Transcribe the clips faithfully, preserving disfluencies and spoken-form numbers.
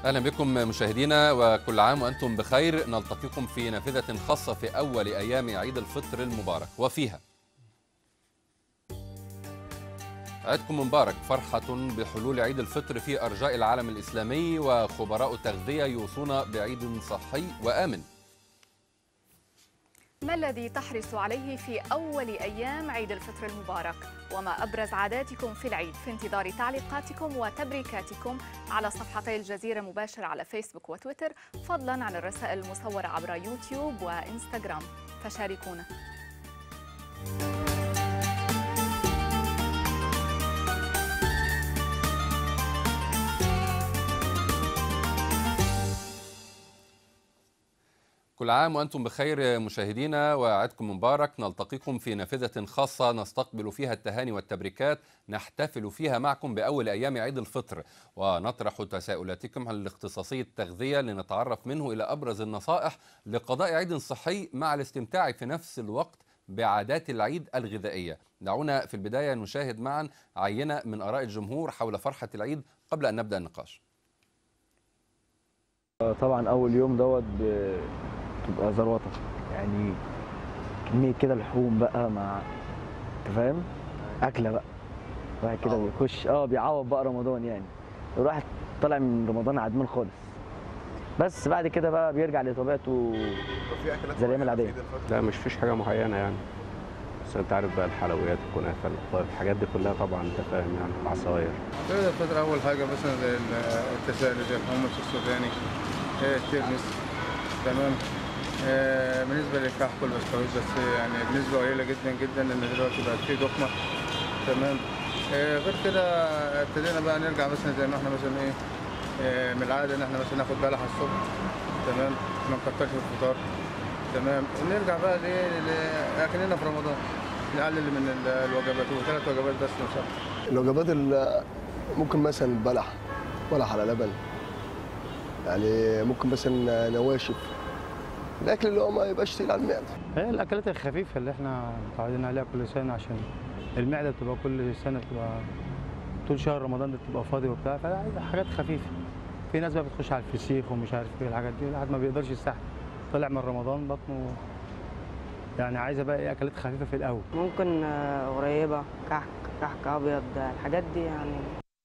أهلا بكم مشاهدينا وكل عام وأنتم بخير. نلتقيكم في نافذة خاصة في أول أيام عيد الفطر المبارك، وفيها عيدكم مبارك، فرحة بحلول عيد الفطر في أرجاء العالم الإسلامي، وخبراء التغذية يوصون بعيد صحي وآمن. ما الذي تحرص عليه في أول أيام عيد الفطر المبارك؟ وما أبرز عاداتكم في العيد؟ في انتظار تعليقاتكم وتبريكاتكم على صفحتي الجزيرة مباشر على فيسبوك وتويتر، فضلا عن الرسائل المصورة عبر يوتيوب وإنستغرام، فشاركونا. كل عام وأنتم بخير مشاهدينا وعيدكم مبارك. نلتقيكم في نافذة خاصة نستقبل فيها التهاني والتبريكات، نحتفل فيها معكم بأول أيام عيد الفطر، ونطرح تساؤلاتكم عن الاختصاصي التغذية لنتعرف منه إلى أبرز النصائح لقضاء عيد صحي مع الاستمتاع في نفس الوقت بعادات العيد الغذائية. دعونا في البداية نشاهد معا عينة من آراء الجمهور حول فرحة العيد قبل أن نبدأ النقاش. طبعا أول يوم دوت تبقى ذروته، يعني كمية كده لحوم بقى مع انت فاهم اكله بقى واحد كده بيخش اه بيعوض بقى رمضان، يعني الواحد طالع من رمضان عدمان خالص، بس بعد كده بقى بيرجع لطبيعته زي الايام العاديه. لا مش فيش حاجه معينه يعني، بس انت عارف بقى الحلويات الكنافه الحاجات دي كلها طبعا انت فاهم يعني العصاير. عيد الفطر اول حاجه مثلا زي التسالي زي الحمص السوداني، الترمس، تمام. آه بالنسبه للكحك والبسكويت بس يعني بنسبه قليله جدا جدا، لان دلوقتي بقت في ضخمه، تمام. آه غير كده ابتدينا بقى نرجع مثلا زي ما احنا مثلا ايه آه من العاده ان احنا مثلا ناخد بلح الصبح، تمام، ما نكترش في الفطار، تمام. نرجع بقى لاكلنا في رمضان، نقلل من الوجبات، وثلاث وجبات بس ان شاء الله. الوجبات ممكن مثلا البلح، بلح على لبن، يعني ممكن مثلا نواشف، الاكل اللي هو ما يبقاش تقيل على المعده. هي الاكلات الخفيفه اللي احنا متعودين عليها كل سنه، عشان المعده بتبقى كل سنه بتبقى طول شهر رمضان بتبقى فاضي وبتاع، فعايزه حاجات خفيفه. في ناس بقى بتخش على الفسيخ ومش عارف ايه الحاجات دي، الواحد ما بيقدرش يستحمل، طلع من رمضان بطنه يعني عايزه بقى ايه اكلات خفيفه في الاول. ممكن قريبه كحك كحك ابيض، الحاجات دي يعني.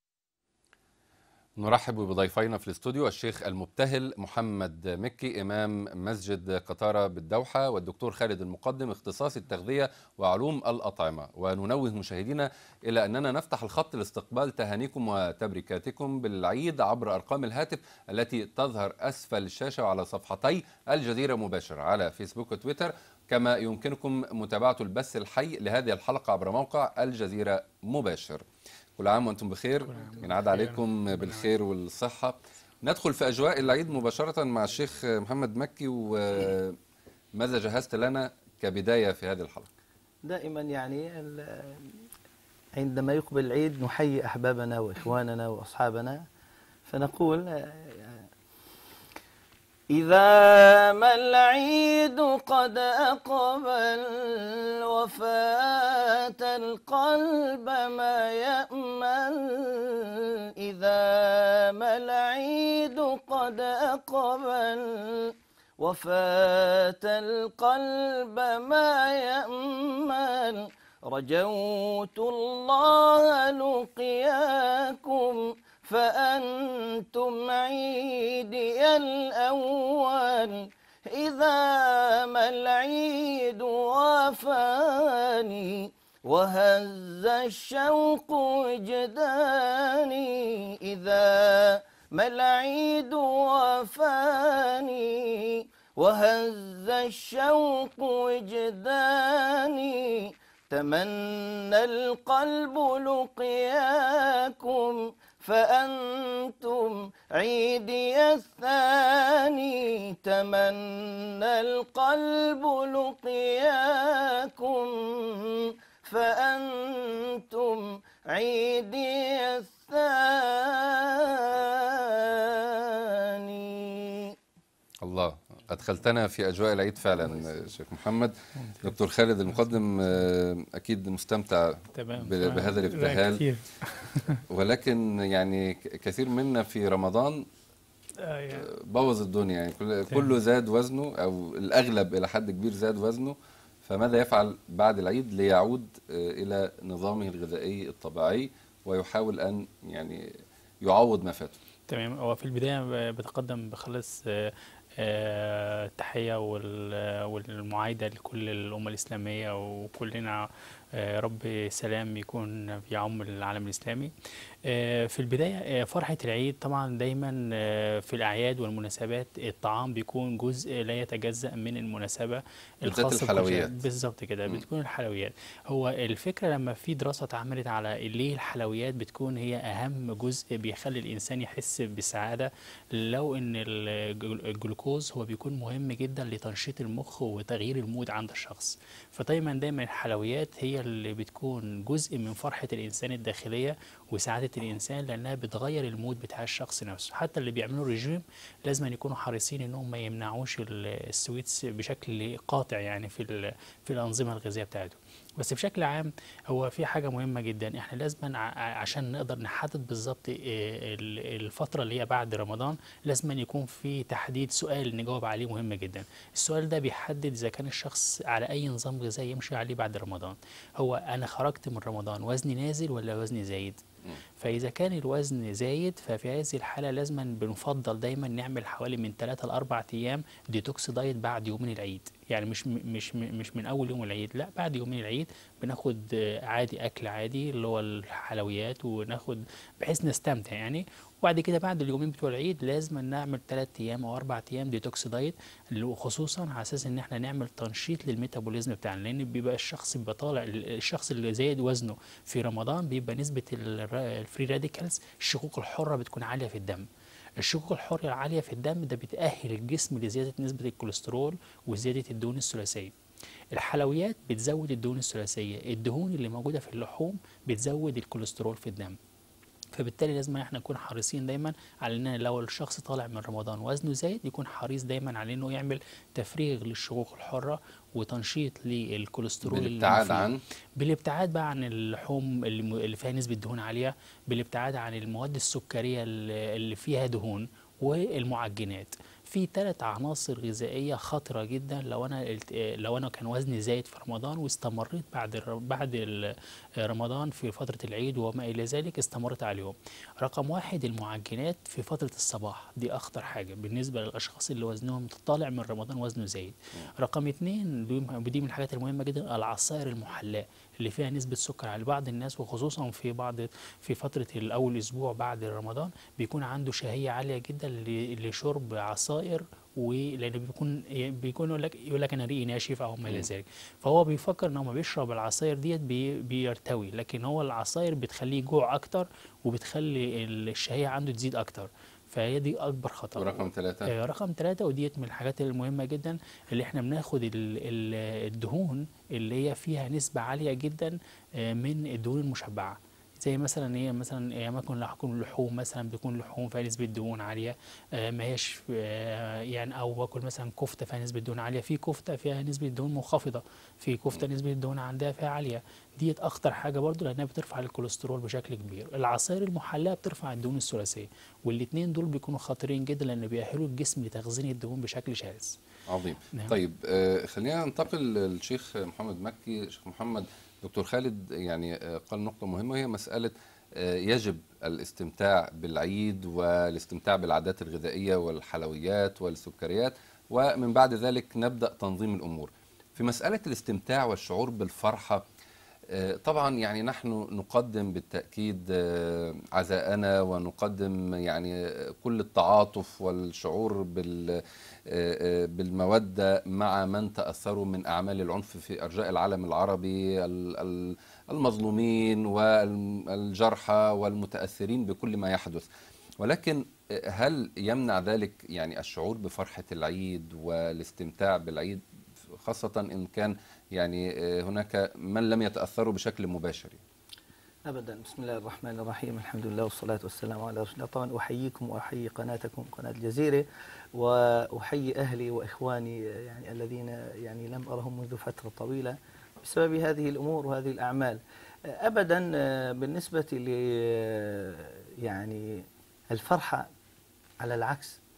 نرحب بضيفينا في الاستوديو الشيخ المبتهل محمد مكي إمام مسجد قطارة بالدوحة، والدكتور خالد المقدم اختصاصي التغذية وعلوم الأطعمة. وننوه مشاهدينا إلى أننا نفتح الخط لاستقبال تهانيكم وتبريكاتكم بالعيد عبر أرقام الهاتف التي تظهر أسفل الشاشة وعلى صفحتي الجزيرة مباشر على فيسبوك وتويتر، كما يمكنكم متابعة البث الحي لهذه الحلقة عبر موقع الجزيرة مباشر. كل عام وأنتم بخير، ينعاد عليكم بالخير والصحة. ندخل في أجواء العيد مباشرة مع الشيخ محمد مكي، وماذا جهزت لنا كبداية في هذه الحلقة؟ دائما يعني عندما يقبل العيد نحيي أحبابنا وإخواننا وأصحابنا، فنقول إذا ما العيد قد أقبل وفات القلب ما يأمل، إذا ما العيد قد أقبل وفات القلب ما يأمل، رجوت الله لقياكم فأنتم عيدي الأول، إذا ما العيد وافاني وهز الشوق وجداني، إذا ما العيد وافاني وهز الشوق وجداني، تمنى القلب لقياكم فأنتم عيدي الثاني، تمنى القلب لقياكم فأنتم عيدي الثاني. الله، أدخلتنا في أجواء العيد فعلا شيخ محمد. دكتور خالد المقدم أكيد مستمتع بهذا الابتهال، ولكن يعني كثير منا في رمضان آه يعني. بوظ الدنيا يعني، كل- كله زاد وزنه او الاغلب الى حد كبير زاد وزنه. فماذا يفعل بعد العيد ليعود آه، الى نظامه الغذائي الطبيعي ويحاول ان يعني يعوض ما فاته؟ تمام. هو في البداية بتقدم بخلص آه، آه، التحية وال- والمعايدة لكل الأمة الإسلامية، وكلنا آه، رب سلام يكون يعم العالم الإسلامي. آه، في البداية آه، فرحة العيد طبعا دايما آه، في الأعياد والمناسبات الطعام بيكون جزء لا يتجزأ من المناسبة بالذات الخاصة بكل شيء. الحلويات. بالظبط كده، مم. بتكون الحلويات. هو الفكرة لما في دراسة اتعملت على ليه الحلويات بتكون هي أهم جزء بيخلي الإنسان يحس بالسعادة، لو إن الجل- الجلوكوز هو بيكون مهم جدا لتنشيط المخ وتغيير المود عند الشخص. فدايما دايما الحلويات هي اللي بتكون جزء من فرحة الإنسان الداخلية وسعادة الإنسان، لأنها بتغير المود بتاع الشخص نفسه. حتى اللي بيعملوا ريجيم لازم أن يكونوا حريصين إنهم ما يمنعوش ال- السويتس بشكل قاطع يعني في ال- في الأنظمة الغذائية بتاعتهم. بس بشكل عام هو في حاجة مهمة جدا، احنا لازم عشان نقدر نحدد بالظبط إيه ال- الفترة اللي هي بعد رمضان، لازم أن يكون في تحديد سؤال نجاوب عليه مهم جدا. السؤال ده بيحدد إذا كان الشخص على أي نظام غذائي يمشي عليه بعد رمضان. هو أنا خرجت من رمضان وزني نازل ولا وزني زايد؟ فإذا كان الوزن زايد ففي هذه الحالة لازما بنفضل دايما نعمل حوالي من ثلاثة لأربع أيام ديتوكس دايت بعد يومين العيد. يعني مش مش مش من أول يوم العيد، لا، بعد يومين العيد بناخد آه، عادي أكل عادي اللي هو الحلويات، وناخد بحيث نستمتع يعني. وبعد كده بعد اليومين بتوع العيد لازم نعمل ثلاث أيام أو أربع أيام ديتوكس دايت، اللي هو خصوصا على أساس إن احنا نعمل تنشيط للميتابوليزم بتاعنا، لأن بيبقى الشخص بيبقى طالع، الشخص اللي زايد وزنه في رمضان بيبقى نسبة الفري راديكالز الشقوق الحرة بتكون عالية في الدم. الشقوق الحرة العالية في الدم ده بتأهل الجسم لزيادة نسبة الكوليسترول وزيادة الدهون الثلاثية. الحلويات بتزود الدهون الثلاثية، الدهون اللي موجودة في اللحوم بتزود الكوليسترول في الدم. فبالتالي لازم احنا نكون حريصين دايما على ان لو الشخص طالع من رمضان وزنه زايد يكون حريص دايما على انه يعمل تفريغ للشقوق الحرة وتنشيط للكوليسترول بالابتعاد المفيد. عن بالابتعاد بقى عن اللحوم اللي م- اللي فيها نسبة دهون عالية، بالابتعاد عن المواد السكرية اللي اللي فيها دهون، والمعجنات. في ثلاث عناصر غذائية خطرة جدا لو انا الت- لو انا كان وزني زايد في رمضان واستمريت بعد الر- بعد ال- رمضان في فترة العيد وما إلى ذلك استمرت عليهم. رقم واحد المعجنات في فترة الصباح، دي أخطر حاجة بالنسبة للأشخاص اللي وزنهم طالع من رمضان وزنه زايد. رقم اتنين ودي من الحاجات المهمة جدا العصائر المحلاة اللي فيها نسبة سكر على بعض الناس، وخصوصا في بعض في فترة الأول أسبوع بعد رمضان بيكون عنده شهية عالية جدا ل- لشرب عصائر، ولان بيكون بيكون يقول لك يقول لك انا ريقي ناشف او ما الى ذلك، فهو بيفكر ان هو ما بيشرب العصاير ديت بي بيرتوي، لكن هو العصاير بتخليه جوع اكتر وبتخلي الشهيه عنده تزيد اكتر، فهي دي اكبر خطر. ورقم ثلاثة آه رقم ثلاثة وديت من الحاجات المهمه جدا اللي احنا بناخد ال- ال- الدهون اللي هي فيها نسبه عاليه جدا آه من الدهون المشبعه، زي مثلا ايه مثلا إيه ممكن لحوم اللحوم مثلا بيكون لحوم فيها نسبه دهون عاليه آه ما هيش آه يعني، او باكل مثلا كفته فيها نسبه دهون عاليه، في كفته فيها نسبه دهون منخفضه، في كفته نسبه الدهون عندها فيها عاليه، ديت اخطر حاجه برضو لانها بترفع الكوليسترول بشكل كبير. العصائر المحلاه بترفع الدهون الثلاثيه، والاثنين دول بيكونوا خطيرين جدا لان بيأهلوا الجسم لتخزين الدهون بشكل شرس. عظيم. نعم. طيب آه خلينا ننتقل للشيخ محمد مكي. شيخ محمد، دكتور خالد يعني آه قال نقطة مهمة، وهي مسألة آه يجب الاستمتاع بالعيد والاستمتاع بالعادات الغذائية والحلويات والسكريات، ومن بعد ذلك نبدأ تنظيم الأمور. في مسألة الاستمتاع والشعور بالفرحة، آه طبعا يعني نحن نقدم بالتأكيد آه عزاءنا، ونقدم يعني كل التعاطف والشعور بال بالمودة مع من تأثروا من أعمال العنف في أرجاء العالم العربي، المظلومين والجرحى والمتأثرين بكل ما يحدث. ولكن هل يمنع ذلك يعني الشعور بفرحة العيد والاستمتاع بالعيد، خاصة إن كان يعني هناك من لم يتأثروا بشكل مباشر؟ أبدا. بسم الله الرحمن الرحيم، الحمد لله والصلاة والسلام على رسول الله. طبعا أحييكم وأحيي قناتكم قناة الجزيرة، وأحيي أهلي وإخواني يعني الذين يعني لم أرهم منذ فترة طويلة بسبب هذه الأمور وهذه الأعمال. أبدا بالنسبة ل يعني الفرحة، على العكس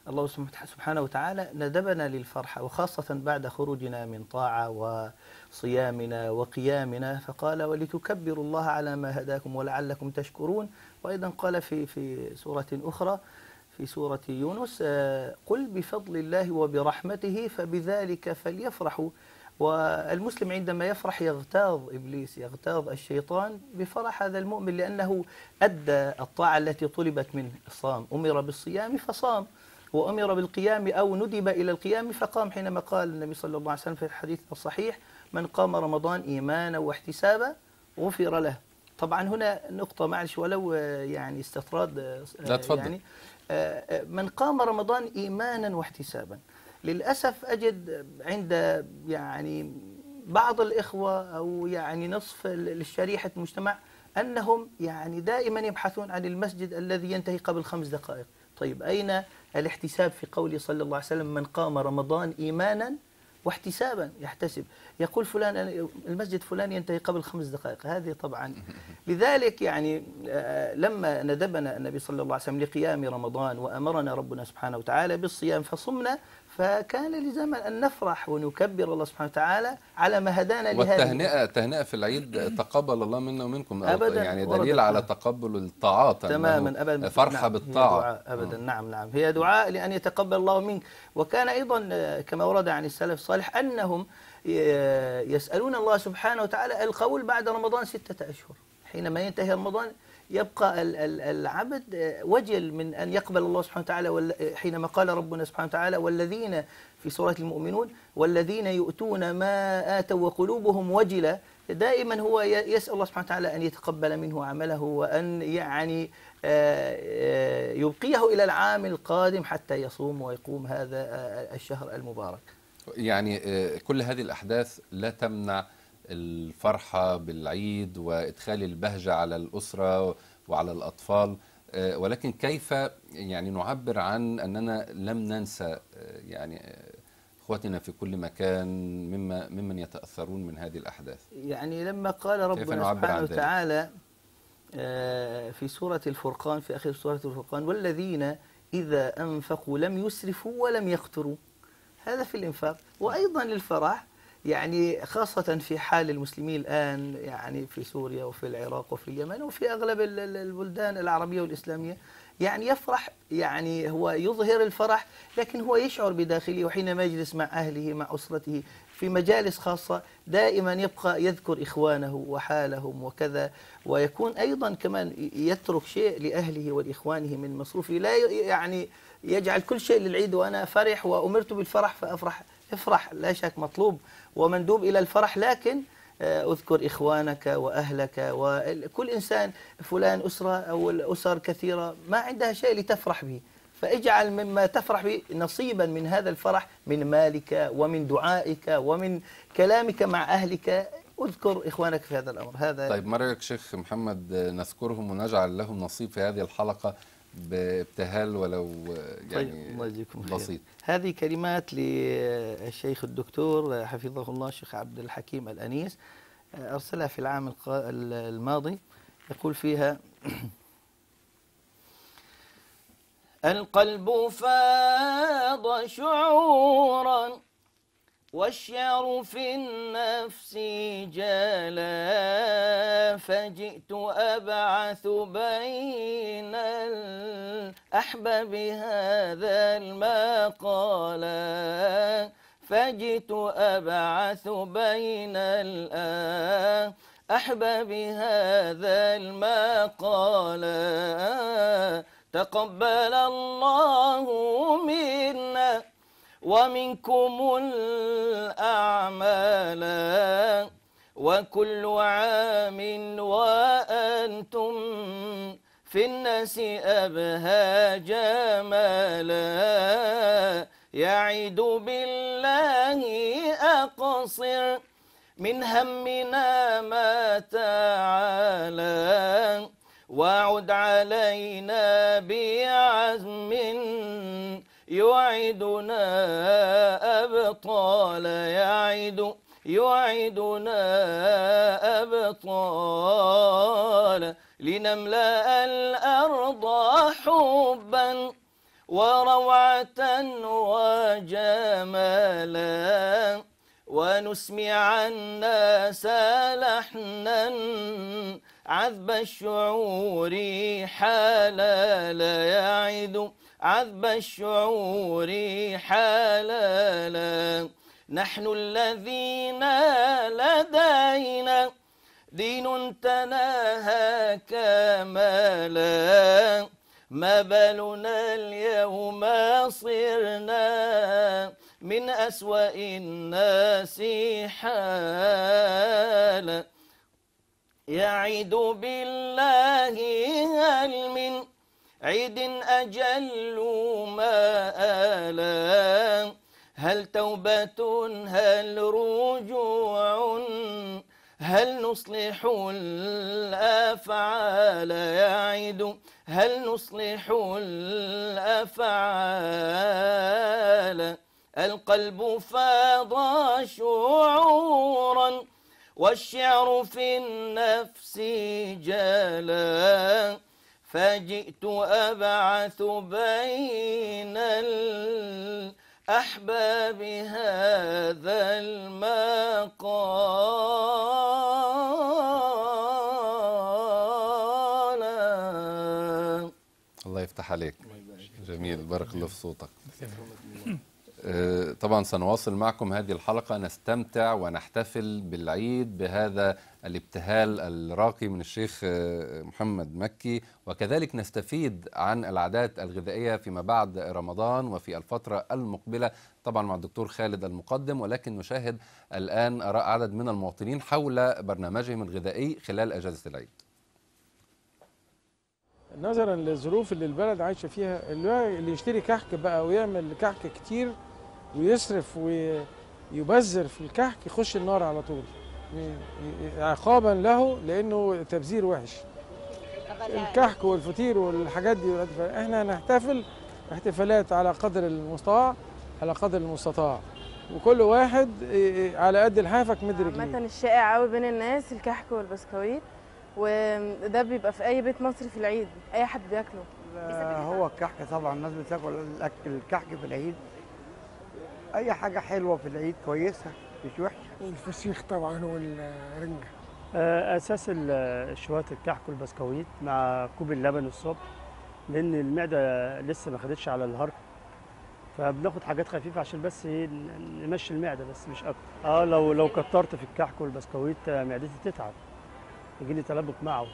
الله سبحانه وتعالى ندبنا للفرحة، وخاصة بعد خروجنا من طاعة وصيامنا وقيامنا، فقال ولتكبروا الله على ما هداكم ولعلكم تشكرون. وأيضا قال في في سورة أخرى في سورة يونس قل بفضل الله وبرحمته فبذلك فليفرحوا. والمسلم عندما يفرح يغتاظ إبليس، يغتاظ الشيطان بفرح هذا المؤمن، لأنه أدى الطاعة التي طلبت منه. صام، أمر بالصيام فصام، وأمر بالقيام أو ندب إلى القيام فقام، حينما قال النبي صلى الله عليه وسلم في الحديث الصحيح من قام رمضان إيمانا واحتسابا غفر له. طبعا هنا نقطة معلش ولو يعني استطراد، لا تفضل. يعني من قام رمضان إيمانا واحتسابا، للأسف أجد عند يعني بعض الإخوة أو يعني نصف الشريحة المجتمع أنهم يعني دائما يبحثون عن المسجد الذي ينتهي قبل خمس دقائق. طيب أين الاحتساب في قوله صلى الله عليه وسلم من قام رمضان إيمانا واحتسابا، يحتسب، يقول فلان المسجد فلان ينتهي قبل خمس دقائق، هذه طبعا. لذلك يعني لما ندبنا النبي صلى الله عليه وسلم لقيام رمضان وأمرنا ربنا سبحانه وتعالى بالصيام فصمنا، فكان لزاما أن نفرح ونكبر الله سبحانه وتعالى على ما هدانا لهذه. والتهنئة تهنئة في العيد تقبل الله منا ومنكم أبدا، يعني دليل على تقبل الطاعات تماما أبدا، فرحة نعم بالطاعة أبدا. نعم نعم هي دعاء لأن يتقبل الله منك. وكان أيضا كما ورد عن السلف الصالح أنهم يسألون الله سبحانه وتعالى القول بعد رمضان ستة أشهر، حينما ينتهي رمضان يبقى العبد وجل من أن يقبل الله سبحانه وتعالى، حينما قال ربنا سبحانه وتعالى والذين في سورة المؤمنون والذين يؤتون ما آتوا وقلوبهم وجلة، دائما هو يسأل الله سبحانه وتعالى أن يتقبل منه عمله وأن يعني يبقيه إلى العام القادم حتى يصوم ويقوم هذا الشهر المبارك. يعني كل هذه الأحداث لا تمنع الفرحة بالعيد وإدخال البهجة على الأسرة وعلى الأطفال، ولكن كيف يعني نعبر عن أننا لم ننسى يعني إخوتنا في كل مكان مما ممن يتأثرون من هذه الأحداث؟ يعني لما قال ربنا سبحانه وتعالى في سورة الفرقان في آخر سورة الفرقان والذين إذا أنفقوا لم يسرفوا ولم يقتروا، هذا في الإنفاق. وأيضا للفرح يعني خاصة في حال المسلمين الآن يعني في سوريا وفي العراق وفي اليمن وفي أغلب البلدان العربية والإسلامية، يعني يفرح، يعني هو يظهر الفرح لكن هو يشعر بداخله، وحينما يجلس مع أهله مع أسرته في مجالس خاصة دائما يبقى يذكر إخوانه وحالهم وكذا، ويكون أيضا كمان يترك شيء لأهله والإخوانه من مصروفه، لا يعني يجعل كل شيء للعيد وأنا فرح وأمرت بالفرح فأفرح. افرح لا شك مطلوب ومندوب إلى الفرح، لكن اذكر إخوانك وأهلك، وكل إنسان فلان أسرة أو الأسر كثيرة ما عندها شيء لتفرح به، فاجعل مما تفرح به نصيبا من هذا الفرح من مالك ومن دعائك ومن كلامك مع أهلك، اذكر إخوانك في هذا الأمر. هذا طيب ما رأيك شيخ محمد نذكرهم ونجعل لهم نصيب في هذه الحلقة بابتهال ولو يعني طيب بسيط؟ هذه كلمات للشيخ الدكتور حفظه الله الشيخ عبد الحكيم الأنيس، أرسلها في العام الماضي، يقول فيها القلب فاض شعورا والشعر في النفس جلا، فجئت أبعث بين الأحباب هذا المقالا، فجئت أبعث بين الأحباب هذا المقالا، تقبل الله منا ومنكم الأعمال وكل عام وأنتم في الناس أبهى جمالا، يعيد بالله أقصر من همنا ما تعالى، وعد علينا بعزم يعيدنا أبطال، يعيد يعيدنا أبطال، لنملأ الأرض حبا وروعة وجمالا ونسمع الناس لحنا عذب الشعور حلالا يعد عذب الشعور حلالا نحن الذين لدينا دين تناهى كمالا ما بالنا اليوم صرنا من أسوأ الناس حالا يعد بالله هل من عيد أجل ما آلا هل توبة هل رجوع هل نصلح الأفعال يعد هل نصلح الأفعال القلب فاض شعورا والشعر في النفس جلا فجئت أبعث بين الأحباب هذا المقال. الله يفتح عليك، جميل، بارك الله في صوتك. طبعا سنواصل معكم هذه الحلقة، نستمتع ونحتفل بالعيد بهذا الابتهال الراقي من الشيخ محمد مكي، وكذلك نستفيد عن العادات الغذائية فيما بعد رمضان وفي الفترة المقبلة طبعا مع الدكتور خالد المقدم. ولكن نشاهد الآن آراء عدد من المواطنين حول برنامجهم الغذائي خلال أجازة العيد. نظرا للظروف اللي البلد عايشه فيها، اللي يشتري كحك بقى ويعمل كحك كتير ويصرف ويبذر في الكحك يخش النار على طول عقابا له، لانه تبذير وحش. الكحك والفطير والحاجات دي، احنا هنحتفل احتفالات على قدر المستطاع على قدر المستطاع، وكل واحد على قد لحافك مد رجليه. عامة الشائع قوي بين الناس الكحك والبسكويت، وده بيبقى في اي بيت مصري في العيد اي حد بياكله. هو الكحك طبعا الناس بتاكل الاكل الكحك في العيد، اي حاجه حلوه في العيد كويسه مش وحشه. الفسيخ طبعا والرنجه اساس شويه الكحك والبسكويت مع كوب اللبن الصبح، لان المعده لسه ما خدتش على الهرم، فبناخد حاجات خفيفه عشان بس نمشي المعده بس مش اكتر. اه لو لو كترت في الكحك والبسكويت معدتي تتعب، يجيلي تلبك معه.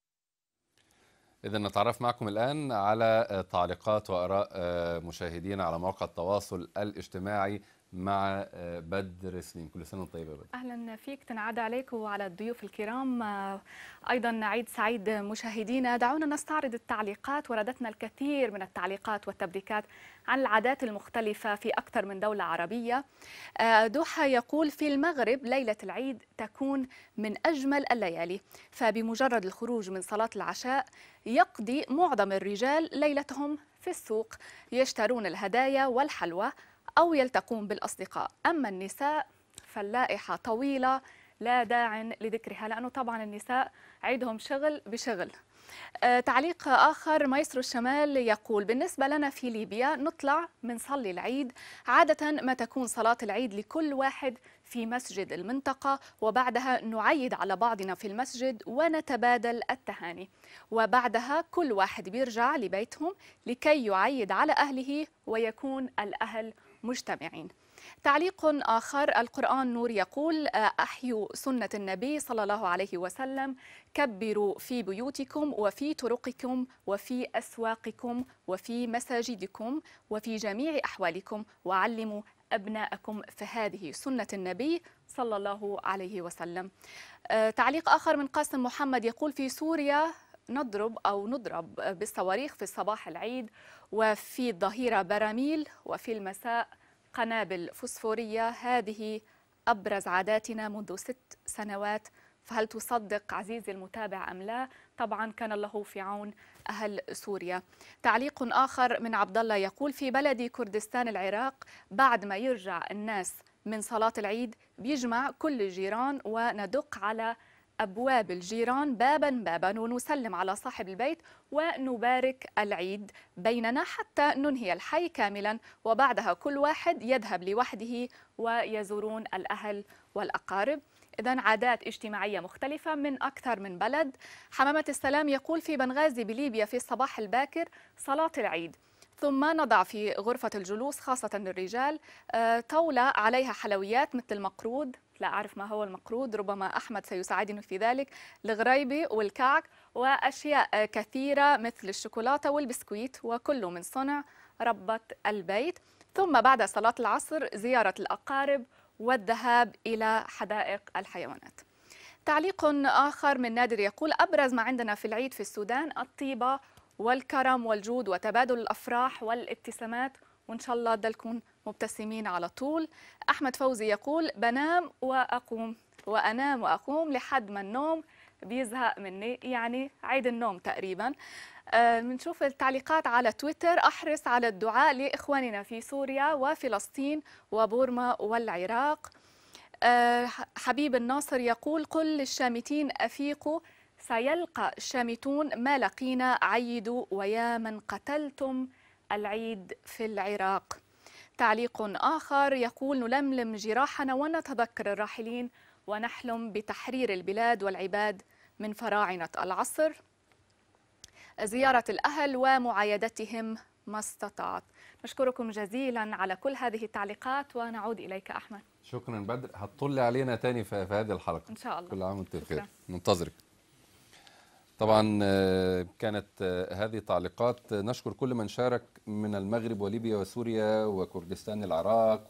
إذا نتعرف معكم الآن على تعليقات وآراء مشاهدينا على مواقع التواصل الاجتماعي مع بدر سليم. كل سنة وانت طيبة يا بدر. أهلا فيك، تنعاد عليك وعلى الضيوف الكرام. أيضا عيد سعيد مشاهدينا. دعونا نستعرض التعليقات. وردتنا الكثير من التعليقات والتبريكات عن العادات المختلفة في أكثر من دولة عربية. دوحة يقول: في المغرب ليلة العيد تكون من أجمل الليالي، فبمجرد الخروج من صلاة العشاء يقضي معظم الرجال ليلتهم في السوق يشترون الهدايا والحلوى أو يلتقون بالأصدقاء. أما النساء فاللائحة طويلة لا داعي لذكرها، لأنه طبعا النساء عيدهم شغل بشغل. آه تعليق آخر مايسترو الشمال يقول: بالنسبة لنا في ليبيا نطلع منصلي العيد، عادة ما تكون صلاة العيد لكل واحد في مسجد المنطقة، وبعدها نعيد على بعضنا في المسجد ونتبادل التهاني، وبعدها كل واحد بيرجع لبيتهم لكي يعيد على أهله ويكون الأهل مجتمعين. تعليق آخر القرآن نور يقول: أحيوا سنة النبي صلى الله عليه وسلم، كبروا في بيوتكم وفي طرقكم وفي أسواقكم وفي مساجدكم وفي جميع أحوالكم، وعلموا أبناءكم، فهذه سنة النبي صلى الله عليه وسلم. تعليق آخر من قاسم محمد يقول: في سوريا نضرب أو نضرب بالصواريخ في الصباح العيد، وفي الظهيرة براميل، وفي المساء قنابل فوسفورية. هذه أبرز عاداتنا منذ ست سنوات، فهل تصدق عزيزي المتابع أم لا؟ طبعا كان الله في عون أهل سوريا. تعليق آخر من عبد الله يقول: في بلدي كردستان العراق بعد ما يرجع الناس من صلاة العيد بيجمع كل الجيران وندق على أبواب الجيران بابا بابا ونسلم على صاحب البيت ونبارك العيد بيننا حتى ننهي الحي كاملا، وبعدها كل واحد يذهب لوحده ويزورون الأهل والأقارب. إذن عادات اجتماعية مختلفة من أكثر من بلد. حمامة السلام يقول في بنغازي بليبيا في الصباح الباكر صلاة العيد، ثم نضع في غرفة الجلوس خاصة للرجال طاولة عليها حلويات مثل المقرود، لا أعرف ما هو المقرود، ربما أحمد سيساعدني في ذلك، الغريبي والكعك وأشياء كثيرة مثل الشوكولاتة والبسكويت، وكله من صنع ربة البيت. ثم بعد صلاة العصر زيارة الأقارب والذهاب إلى حدائق الحيوانات. تعليق آخر من نادر يقول أبرز ما عندنا في العيد في السودان الطيبة والكرم والجود وتبادل الأفراح والابتسامات، وإن شاء الله تضلكم مبتسمين على طول. أحمد فوزي يقول بنام وأقوم وأنام وأقوم لحد ما النوم بيزهق مني، يعني عيد النوم تقريبا. بنشوف آه التعليقات على تويتر. أحرص على الدعاء لإخواننا في سوريا وفلسطين وبورما والعراق. آه حبيب الناصر يقول قل للشامتين أفيقوا سيلقى الشامتون ما لقينا عيدوا ويا من قتلتم العيد في العراق. تعليق آخر يقول نلملم جراحنا ونتذكر الراحلين ونحلم بتحرير البلاد والعباد من فراعنة العصر. زيارة الأهل ومعايدتهم ما استطعت. نشكركم جزيلا على كل هذه التعليقات ونعود إليك أحمد. شكرا بدر، هتطلي علينا تاني في هذه الحلقة إن شاء الله. كل عام وانت بخير، منتظرك. طبعا كانت هذه تعليقات. نشكر كل من شارك من المغرب وليبيا وسوريا وكردستان العراق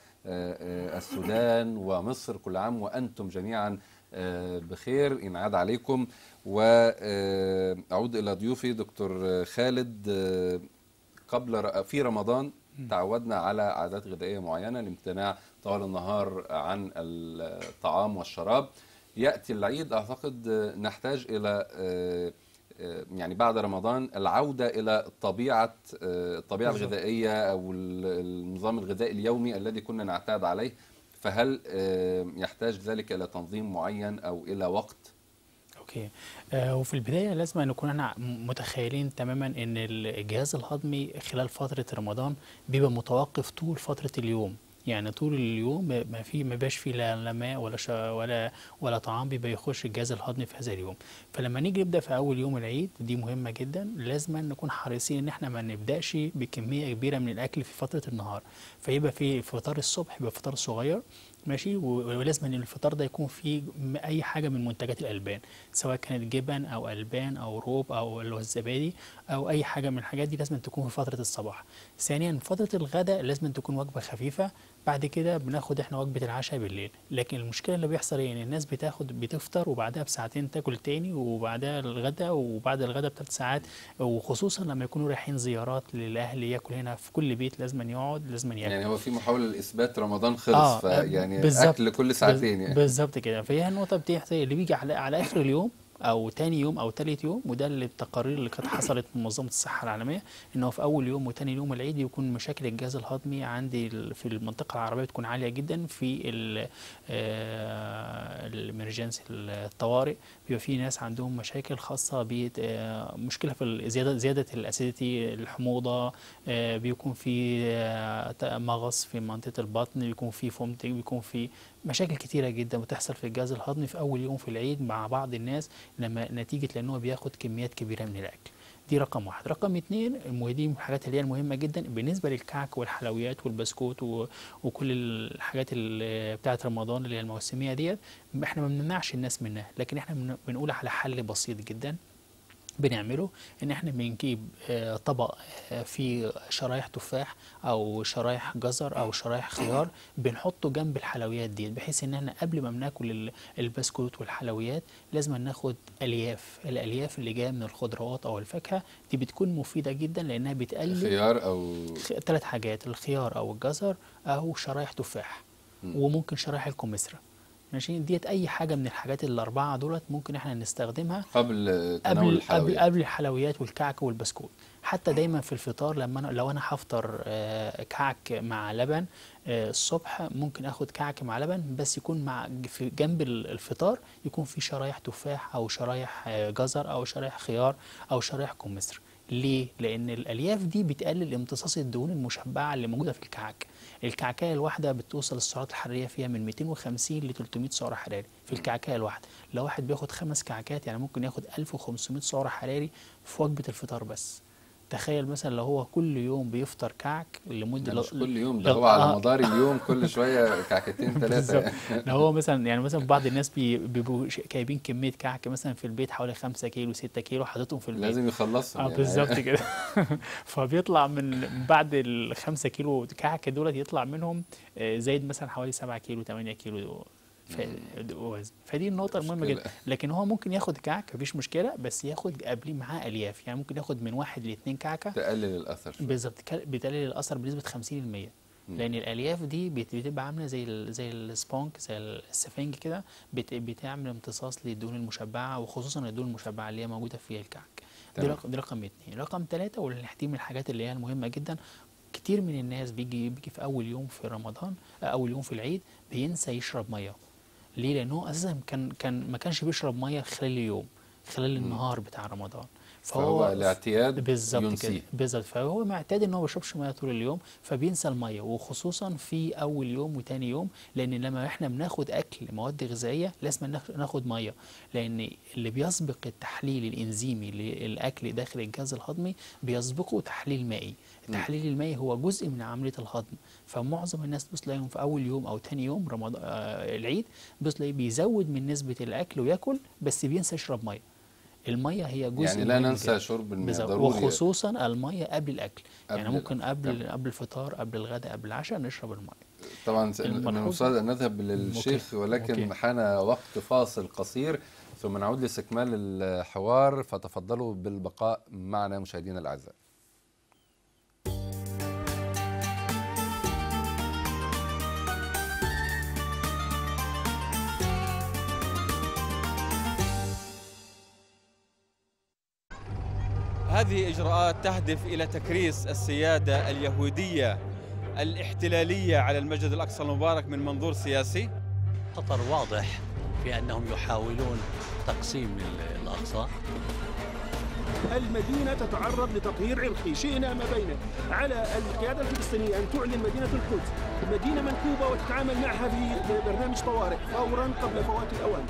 والسودان ومصر، كل عام وأنتم جميعا بخير، إنعاد عليكم. وأعود إلى ضيوفي دكتور خالد. قبل في رمضان تعودنا على عادات غذائية معينة، الامتناع طوال النهار عن الطعام والشراب. يأتي العيد، أعتقد نحتاج إلى يعني بعد رمضان العودة إلى طبيعة الطبيعة الغذائية أو النظام الغذائي اليومي الذي كنا نعتاد عليه. فهل يحتاج ذلك إلى تنظيم معين أو إلى وقت؟ اوكي. آه وفي البدايه لازم نكون احنا متخيلين تماما ان الجهاز الهضمي خلال فتره رمضان بيبقى متوقف طول فتره اليوم، يعني طول اليوم ما في ما بيبقاش فيه لا ماء ولا ولا ولا طعام بيبقى يخش الجهاز الهضمي في هذا اليوم. فلما نيجي نبدا في اول يوم العيد، دي مهمه جدا، لازم نكون حريصين ان احنا ما نبداش بكميه كبيره من الاكل في فتره النهار، فيبقى في فطار الصبح يبقى فطار صغير ماشي، ولازم ان الفطار ده يكون فيه اي حاجه من منتجات الالبان، سواء كانت جبن او البان او روب او اللي هو الزبادي او اي حاجه من الحاجات دي، لازم تكون في فتره الصباح. ثانيا فتره الغداء لازم تكون وجبه خفيفه، بعد كده بناخد احنا وجبه العشاء بالليل. لكن المشكله اللي بيحصل ايه، ان الناس بتاخد بتفطر وبعدها بساعتين تاكل تاني وبعدها الغداء وبعد الغداء بثلاث ساعات، وخصوصا لما يكونوا رايحين زيارات للاهل ياكل هنا في كل بيت لازم يقعد لازم ياكل. يعني هو في محاوله لاثبات رمضان خلص، آه فيعني بالزبط اكل كل ساعتين يعني بالظبط كده. فهي النقطه بتحصل اللي بيجي على على اخر اليوم او تاني يوم او تالت يوم، وده اللي التقارير اللي كانت حصلت من منظمه الصحه العالميه، انه في اول يوم وتاني يوم العيد يكون مشاكل الجهاز الهضمي عندي في المنطقه العربيه بتكون عاليه جدا. في الامرجنسي الطوارئ بيبقى في ناس عندهم مشاكل خاصه بمشكله في زياده زياده الاسيديتي، الحموضه، بيكون في مغص في منطقه البطن، بيكون في فومتنج، بيكون في مشاكل كتيرة جدا بتحصل في الجهاز الهضمي في أول يوم في العيد مع بعض الناس، لما نتيجة لأنه بياخد كميات كبيرة من الأكل. دي رقم واحد. رقم اتنين، دي الحاجات اللي هي المهمة جدا بالنسبة للكعك والحلويات والبسكوت وكل الحاجات اللي بتاعت رمضان اللي هي الموسمية ديت، احنا ما بنمنعش الناس منها، لكن احنا بنقول على حل بسيط جدا بنعمله، ان احنا بنجيب طبق فيه شرايح تفاح او شرايح جزر او شرايح خيار، بنحطه جنب الحلويات دي، بحيث ان احنا قبل ما بناكل البسكوت والحلويات لازم ناخد الياف. الالياف اللي جايه من الخضروات او الفاكهه دي بتكون مفيده جدا لانها بتقلل خيار او ثلاث حاجات، الخيار او الجزر او شرايح تفاح، وممكن شرايح الكمثرى ماشي. ديت اي حاجه من الحاجات الاربعه دولت ممكن احنا نستخدمها قبل تناول قبل الحلويات قبل قبل الحلويات والكعك والبسكوت. حتى دايما في الفطار لما أنا لو أنا هفطر آه، كعك مع لبن آه، الصبح، ممكن آخد كعك مع لبن بس يكون مع في جنب الفطار يكون في شرايح تفاح أو شرايح آه، جزر أو شرايح خيار أو شرايح كمثرى. ليه؟ لأن الألياف دي بتقلل امتصاص الدهون المشبعة اللي موجودة في الكعك. الكعكاية الواحدة بتوصل السعرات الحرارية فيها من مئتين وخمسين ل ثلاثمئة سعر حراري في الكعكاية الواحدة. لو واحد بياخد خمس كعكات يعني ممكن ياخد ألف وخمسمئة سعر حراري في وجبة الفطار بس. تخيل مثلا لو هو كل يوم بيفطر كعك لمده مش كل يوم، ده هو على آه مدار اليوم كل شويه كعكتين ثلاثه. لو هو مثلا يعني مثلا بعض الناس بيبقوا جايبين كميه كعك مثلا في البيت حوالي خمسة كيلو ستة كيلو حاططهم في البيت لازم يخلصهم اه يعني. بالظبط كده. فبيطلع من بعد ال خمسة كيلو كعك دولت يطلع منهم زايد مثلا حوالي سبعة كيلو ثمانية كيلو وزن. فدي النقطة المهمة جدا. لكن هو ممكن ياخد كعك مفيش مشكلة، بس ياخد قبليه معاه ألياف، يعني ممكن ياخد من واحد لاثنين كعكة تقلل الأثر. بالظبط، بتقلل الأثر بنسبة خمسين بالمئة. لأن الألياف دي بتبقى عاملة زي ال زي السبونج زي السفنج كده، بتعمل امتصاص للدهون المشبعة وخصوصا الدهون المشبعة اللي هي موجودة في الكعك. دي رقم دي رقم اثنين. رقم ثلاثة والدي من الحاجات اللي هي المهمة جدا، كتير من الناس بيجي بيجي في أول يوم في رمضان أول يوم في العيد بينسى يشرب مية. ليه؟ لأنه أساسا كان كان ما كانش بيشرب مية خلال اليوم، خلال النهار بتاع رمضان. فهو الاعتياد بالظبط كده بالظبط. فهو معتاد ان هو ما بيشربش ميه طول اليوم، فبينسى الميه، وخصوصا في اول يوم وثاني يوم، لان لما احنا بناخد اكل مواد غذائيه لازم ناخد ميه، لان اللي بيسبق التحليل الانزيمي للاكل داخل الجهاز الهضمي بيسبقه تحليل مائي. التحليل المائي هو جزء من عمليه الهضم. فمعظم الناس بتلاقيهم في اول يوم او ثاني يوم رمضان آه العيد بتلاقيه بيزود من نسبه الاكل وياكل، بس بينسى يشرب ميه. الميه هي جزء يعني لا ننسى شرب المياه ضروري، وخصوصا الميه قبل الاكل. قبل يعني ممكن قبل قبل, قبل الفطار قبل الغداء قبل العشاء نشرب الميه. طبعا المفروض ان نذهب للشيخ، ولكن مكي. حان وقت فاصل قصير ثم نعود لاستكمال الحوار، فتفضلوا بالبقاء معنا مشاهدينا الاعزاء. هذه إجراءات تهدف إلى تكريس السيادة اليهودية الاحتلالية على المسجد الأقصى المبارك من منظور سياسي. خطر واضح في أنهم يحاولون تقسيم الأقصى. المدينة تتعرض لتطهير عرقي شئنا ما بينه. على القيادة الفلسطينية أن تعلن مدينة القدس مدينة منكوبة وتتعامل معها ببرنامج طوارئ فورا قبل فوات الأوان.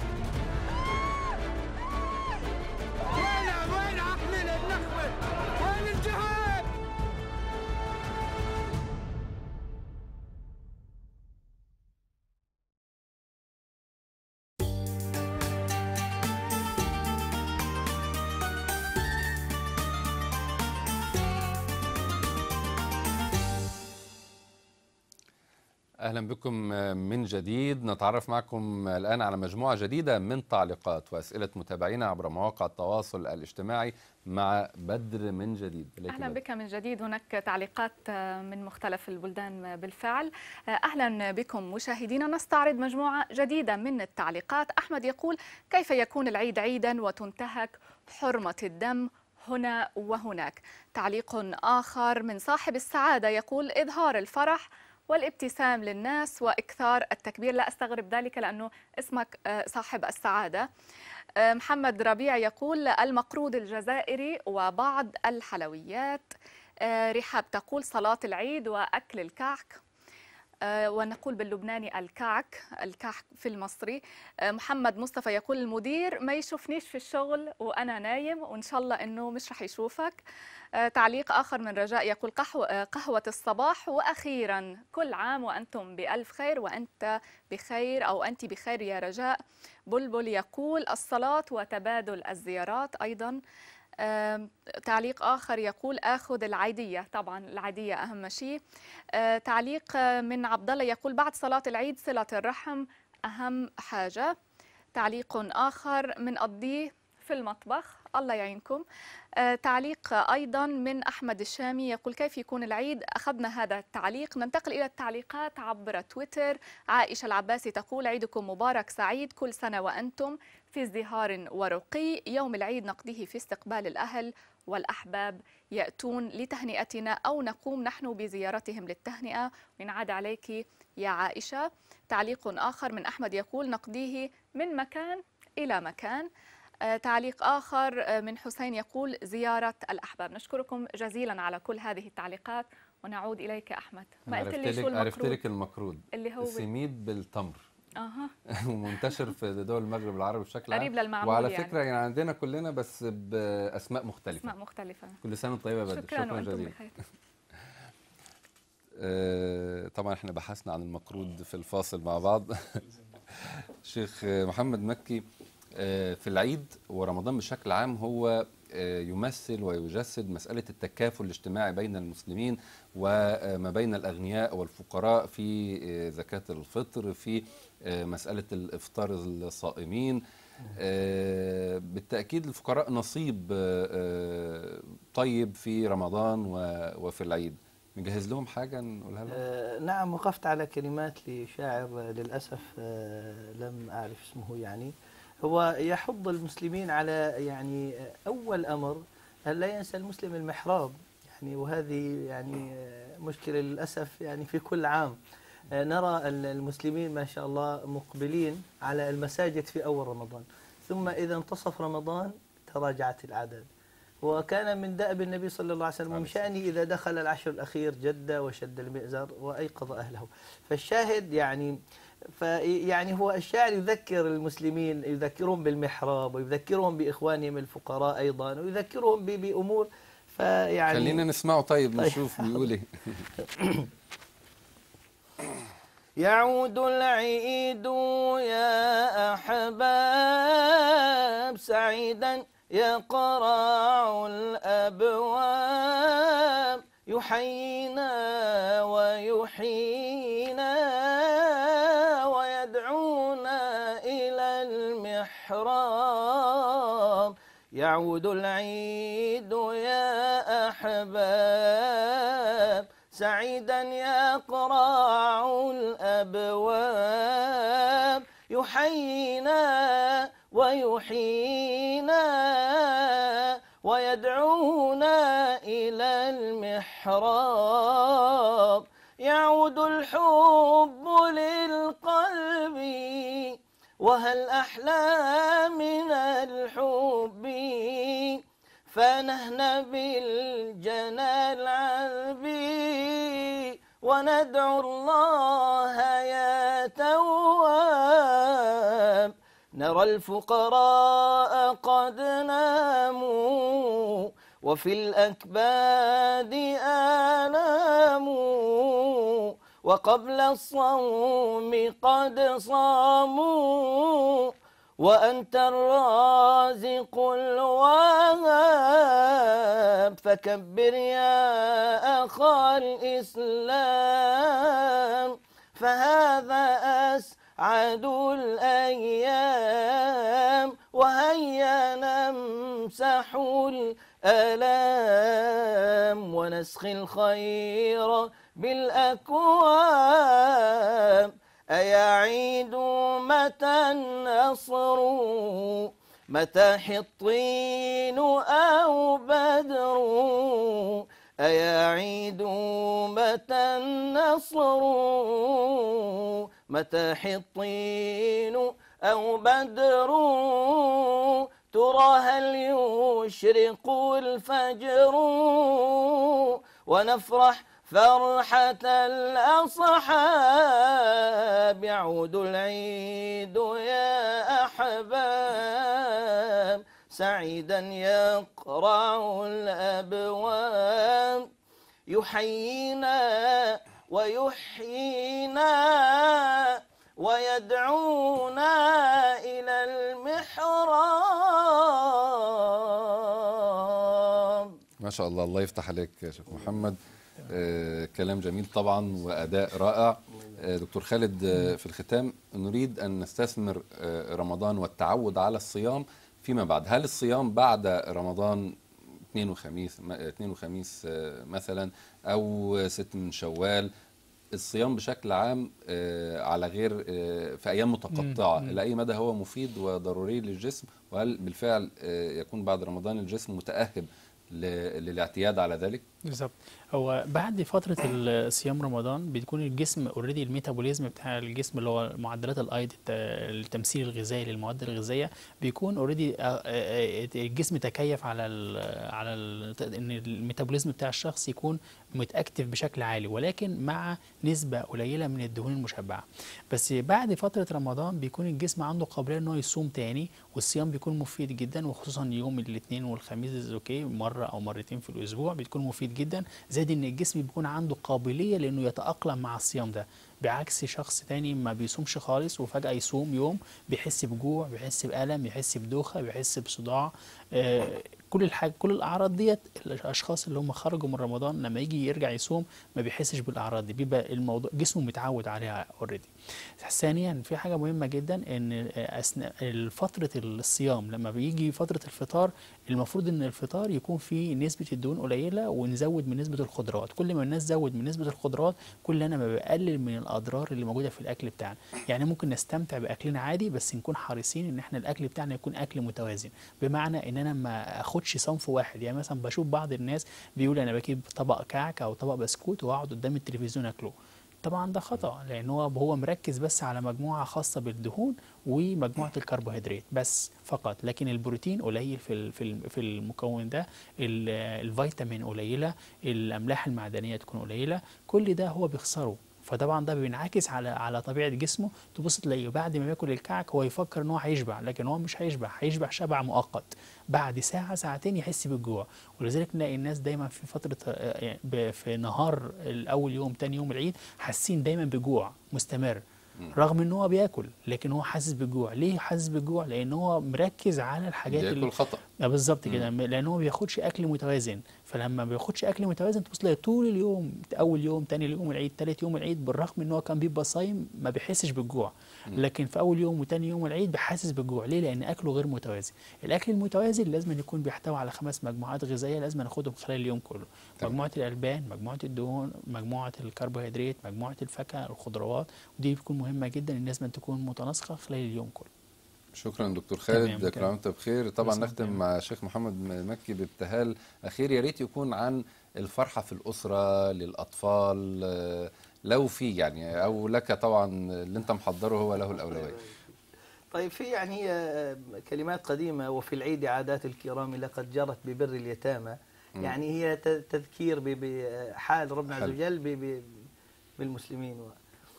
أهلا بكم من جديد. نتعرف معكم الآن على مجموعة جديدة من تعليقات وأسئلة متابعينا عبر مواقع التواصل الاجتماعي مع بدر من جديد. أهلا بك من جديد. هناك تعليقات من مختلف البلدان بالفعل. أهلا بكم مشاهدينا. نستعرض مجموعة جديدة من التعليقات. أحمد يقول: كيف يكون العيد عيدا وتنتهك حرمة الدم هنا وهناك؟ تعليق آخر من صاحب السعادة يقول: إظهار الفرح والابتسام للناس وإكثار التكبير. لا أستغرب ذلك لأنه اسمك صاحب السعادة. محمد ربيع يقول: المقروض الجزائري وبعض الحلويات. رحاب تقول: صلاة العيد وأكل الكعك، ونقول باللبناني الكعك، الكعك في المصري. محمد مصطفى يقول: المدير ما يشوفنيش في الشغل وأنا نايم، وإن شاء الله إنه مش رح يشوفك. تعليق آخر من رجاء يقول: قهوة, قهوة الصباح، وأخيرا كل عام وأنتم بألف خير، وأنت بخير أو أنت بخير يا رجاء. بلبل يقول: الصلاة وتبادل الزيارات. أيضا تعليق آخر يقول: آخذ العيدية، طبعا العيدية أهم شيء. تعليق من عبد الله يقول: بعد صلاة العيد صلة الرحم أهم حاجة. تعليق آخر من قضيه في المطبخ، الله يعينكم. آه تعليق أيضا من أحمد الشامي يقول: كيف يكون العيد؟ أخذنا هذا التعليق. ننتقل إلى التعليقات عبر تويتر. عائشة العباسي تقول: عيدكم مبارك سعيد، كل سنة وأنتم في ازدهار ورقي. يوم العيد نقضيه في استقبال الأهل والأحباب يأتون لتهنئتنا أو نقوم نحن بزيارتهم للتهنئة. وينعاد عليك يا عائشة. تعليق آخر من أحمد يقول نقضيه من مكان إلى مكان. آه تعليق آخر آه من حسين يقول زيارة الأحباب. نشكركم جزيلا على كل هذه التعليقات. ونعود إليك أحمد. ما قلت لي شو المكرود؟ عرفت لك المكرود اللي هو السميد بالتمر. اها ومنتشر في دول المغرب العربي بشكل عام، قريب للمعمول. وعلى يعني. فكره يعني عندنا كلنا بس باسماء مختلفه. اسماء مختلفه. كل سنه وانت طيبه يا بدر. شكرا, شكرا جزيلا. آه طبعا احنا بحثنا عن المكرود في الفاصل مع بعض. شيخ محمد مكي، آه في العيد ورمضان بشكل عام هو يمثل ويجسد مسألة التكافل الاجتماعي بين المسلمين وما بين الأغنياء والفقراء في زكاة الفطر، في مسألة الإفطار الصائمين. بالتأكيد الفقراء نصيب طيب في رمضان وفي العيد. نجهز لهم حاجة نقولها لهم؟ آه نعم، وقفت على كلمات لشاعر للأسف آه لم أعرف اسمه. يعني هو يحض المسلمين على يعني أول أمر أن لا ينسى المسلم المحراب، يعني وهذه يعني مشكلة للأسف يعني في كل عام نرى المسلمين ما شاء الله مقبلين على المساجد في أول رمضان، ثم إذا انتصف رمضان تراجعت الأعداد. وكان من دأب النبي صلى الله عليه وسلم من شأنه إذا دخل العشر الأخير جد وشد المئزر وأيقظ أهله. فالشاهد يعني فيعني هو الشاعر يذكر المسلمين، يذكرهم بالمحراب ويذكرهم بإخوانهم الفقراء أيضا، ويذكرهم بأمور. فيعني خلينا نسمعه. طيب نشوف بيقول ايه. يعود العيد يا أحباب سعيدا يقرع الأبواب، يحيينا ويحيينا ويدعونا إلى المحراب. يعود العيد يا أحباب سعيدا يقرع الأبواب، يحيينا ويحيينا ويدعونا إلى المحراب. يعود الحب للقلب وهل أحلى من الحب، فنهنى بالجنى العذبي وندعو الله يا تواب. نرى الفقراء قد ناموا وفي الأكباد آلاموا، وقبل الصوم قد صاموا، وأنت الرازق الوهاب. فكبر يا أخا الإسلام فهذا أسعد الأيام، وهيا نمسح الآلام ونسخي الخير بالأكواب. أيا عيد متى النصر متى حطين أو بدر، أيا عيد متى النصر متى حطين أو بدر، ترى هل يشرق الفجر ونفرح فرحة الأصحاب. يعود العيد يا أحباب سعيدا يقرع الأبواب، يحيينا ويحيينا ويدعونا إلى المحراب. ما شاء الله، الله يفتح عليك يا شيخ محمد. آه كلام جميل طبعا وأداء رائع. آه دكتور خالد، آه في الختام نريد أن نستثمر آه رمضان والتعود على الصيام فيما بعد. هل الصيام بعد رمضان اثنين وخميس اثنين وخميس آه مثلا أو ست من شوال الصيام بشكل عام آه، على غير آه، في ايام متقطعه مم. لاي مدى هو مفيد وضروري للجسم، وهل بالفعل آه، يكون بعد رمضان الجسم متاهب ل- للاعتياد على ذلك؟ بالظبط. هو بعد فتره ال- صيام رمضان بيكون الجسم اوريدي الميتابوليزم بتاع الجسم اللي هو معدلات الايض الت- التمثيل الغذائي للمواد الغذائيه بيكون اوريدي الجسم تكيف على ال على ال ان الميتابوليزم بتاع الشخص يكون متاكتف بشكل عالي، ولكن مع نسبه قليله من الدهون المشبعه. بس بعد فتره رمضان بيكون الجسم عنده قابليه ان هو يصوم تاني، والصيام بيكون مفيد جدا، وخصوصا يوم الاثنين والخميس اوكي مره او مرتين في الاسبوع بتكون مفيد جدا، زائد ان الجسم بيكون عنده قابليه لانه يتاقلم مع الصيام ده، بعكس شخص تاني ما بيصومش خالص وفجاه يصوم يوم بيحس بجوع، بيحس بالم، بيحس بدوخه، بيحس بصداع. آه كل الحاجة كل الاعراض ديت الاشخاص اللي هم خرجوا من رمضان لما يجي يرجع يصوم ما بيحسش بالاعراض دي، بيبقى الموضوع جسمه متعود عليها اوريدي. ثانيا في حاجه مهمه جدا ان اثناء فتره الصيام لما بيجي فتره الفطار المفروض ان الفطار يكون فيه نسبه الدهون قليله ونزود من نسبه الخضروات، كل ما الناس زود من نسبه الخضروات كل انا ما بقلل من الاضرار اللي موجوده في الاكل بتاعنا. يعني ممكن نستمتع باكلنا عادي بس نكون حريصين ان احنا الاكل بتاعنا يكون اكل متوازن، بمعنى ان انا ما اخدش صنف واحد. يعني مثلا بشوف بعض الناس بيقول انا بجيب طبق كعك او طبق بسكوت واقعد قدام التلفزيون اكله، طبعا ده خطأ لأن هو هو مركز بس على مجموعة خاصة بالدهون ومجموعة الكربوهيدرات بس فقط، لكن البروتين قليل في ال- في ال- في المكون ده، ال- الفيتامين قليلة، الأملاح المعدنية تكون قليلة، كل ده هو بيخسره. فطبعا ده بينعكس على على طبيعه جسمه، تبص تلاقيه بعد ما بياكل الكعك هو يفكر ان هو هيشبع، لكن هو مش هيشبع، هيشبع شبع مؤقت، بعد ساعه ساعتين يحس بالجوع. ولذلك نلاقي الناس دايما في فتره آه، يعني ب- في نهار الاول يوم تاني يوم العيد حاسين دايما بجوع مستمر، رغم ان هو بياكل لكن هو حاسس بالجوع. ليه حاسس بالجوع؟ لان هو مركز على الحاجات بياكل خطأ. آه بالظبط كده، لان هو ما بياخدش اكل متوازن. فلما ما بياخدش اكل متوازن تبص تلاقي طول اليوم، اول يوم تاني يوم العيد تالت يوم العيد، بالرغم ان هو كان بيبقى صايم ما بيحسش بالجوع، لكن في اول يوم وتاني يوم العيد بيحسس بالجوع. ليه؟ لان اكله غير متوازن. الاكل المتوازن لازم يكون بيحتوي على خمس مجموعات غذائيه لازم ناخدهم خلال اليوم كله، مجموعه الالبان، مجموعه الدهون، مجموعه الكربوهيدرات، مجموعه الفاكهه، الخضروات، ودي بتكون مهمه جدا الناس لازم تكون متناسقه خلال اليوم كله. شكرا دكتور تمام خالد، كده. كل عام وانت بخير. طبعا مساء نختم الخير. مع الشيخ محمد مكي بابتهال اخير، يا ريت يكون عن الفرحه في الاسره للاطفال، آه، لو في يعني، او لك طبعا اللي انت محضره هو له الاولويه. طيب في يعني هي كلمات قديمة، وفي العيد عادات الكرام لقد جرت ببر اليتامى، مم. يعني هي ت- تذكير ب- بحال ربنا عز حلو. وجل ب- ب- بالمسلمين و...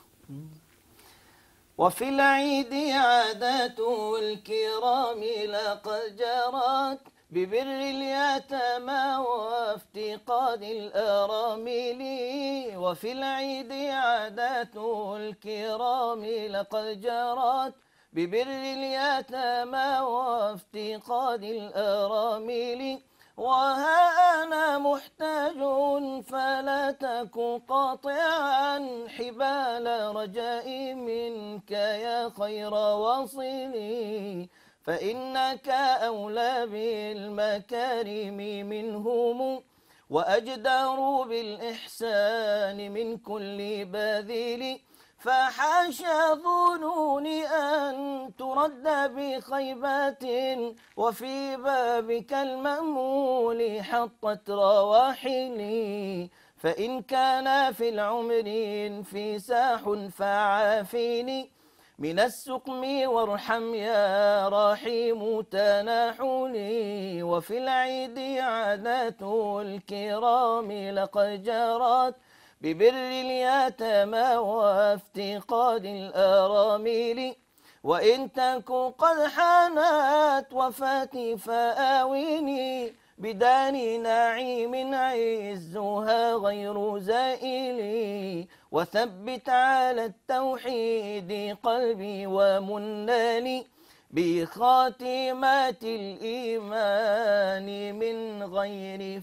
وفي العيد عادات الكرام لقد جرت ببر اليتامى وافتقاد الأرامل. وفي العيد عادات الكرام لقد جرت ببر اليتامى وافتقاد الأرامل. وها أنا محتاج فلا تك قاطعا حبال رجائي منك يا خير واصلي، فإنك أولى بالمكارم منهم وأجدر بالإحسان من كل باذل. فحاشا ظنوني أن ترد بخيبات وفي بابك المأمول حطت رواحلي. فإن كان في العمر انفساح فعافيني من السقم وارحم يا رحيم تناحلي. وفي العيد عادات الكرام لقد جرت ببر اليتامى وافتقاد الأرامل. وإن تك قد حانت وفاتي فآويني بدار نعيم عزها غير زائل. وثبت على التوحيد قلبي ومناني بخاتمات الإيمان من غير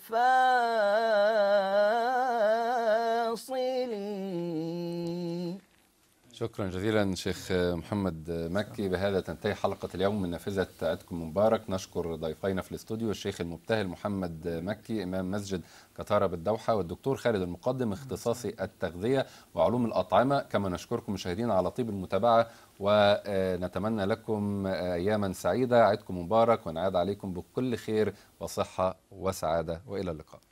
فاصل. شكرا جزيلا شيخ محمد مكي. بهذا تنتهي حلقة اليوم من نافذة عيدكم مبارك. نشكر ضيفينا في الاستوديو الشيخ المبتهل محمد مكي إمام مسجد قطارة بالدوحة، والدكتور خالد المقدم اختصاصي التغذية وعلوم الأطعمة. كما نشكركم مشاهدينا على طيب المتابعة، ونتمنى لكم أياما سعيدة. عيدكم مبارك ونعاد عليكم بكل خير وصحة وسعادة، وإلى اللقاء.